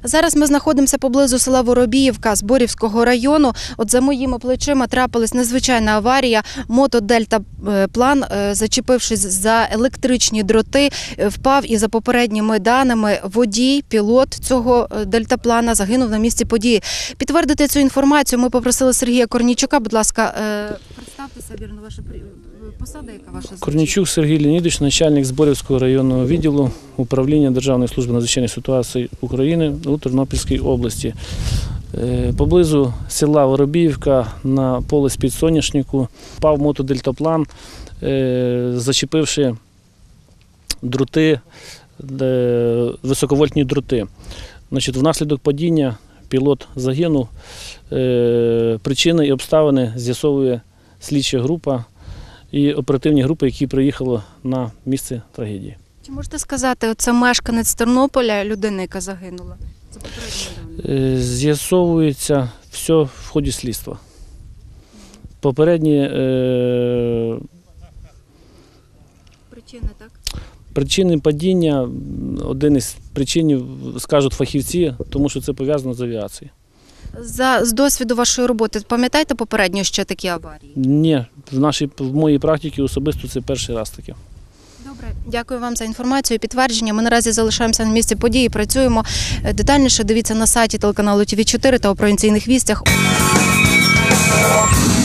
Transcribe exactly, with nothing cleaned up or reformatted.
Зараз ми знаходимося поблизу села Воробіївка Зборівського району. От за моїми плечима трапилась надзвичайна аварія. Мото-дельтаплан, зачепившись за електричні дроти, впав і за попередніми даними водій, пілот цього дельтаплана загинув на місці події. Підтвердити цю інформацію ми попросили Сергія Корнійчука. Будь ласка, представтеся, вірно, ваша посада, яка ваша? Корнійчук Сергій Леонідович, начальник Зборівського районного відділу Управління Державної служби надзвичайних ситуацій України у Тернопільській області. Поблизу села Воробіївка на поле з-під соняшнику впав мотодельтаплан, зачепивши дроти, високовольтні дроти. Значить, внаслідок падіння пілот загинув. Причини і обставини з'ясовує слідча група і оперативні групи, які приїхали на місце трагедії. Чи можете сказати, це мешканець Тернополя, людина, яка загинула? З'ясовується все в ході слідства. Попередні е... причини, так? Причини падіння, один із причин скажуть фахівці, тому що це пов'язано з авіацією. За, з досвіду вашої роботи, пам'ятаєте попередньо ще такі аварії? Ні, в, нашій, в моїй практиці особисто це перший раз таке. Добре, дякую вам за інформацію і підтвердження. Ми наразі залишаємося на місці події, працюємо. Детальніше дивіться на сайті телеканалу Ті Ві чотири та у провінційних вістях.